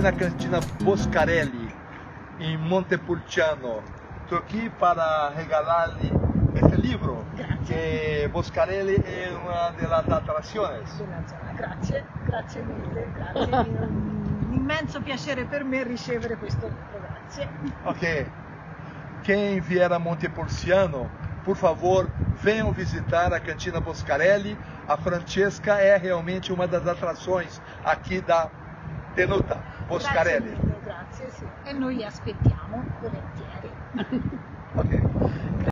na cantina Boscarelli, em Montepulciano. Estou aqui para regalar-lhe este livro, que Boscarelli è una delle attrazioni. Grazie, grazie mille, grazie. È un immenso piacere per me ricevere questo libro, grazie. Ok. Quem vier a Montepulciano, por favor, venham visitar a cantina Boscarelli. A Francesca é realmente uma das atrações aqui da tenuta Boscarelli. Grazie mille, grazie, sì. E noi aspettiamo volentieri. Ok.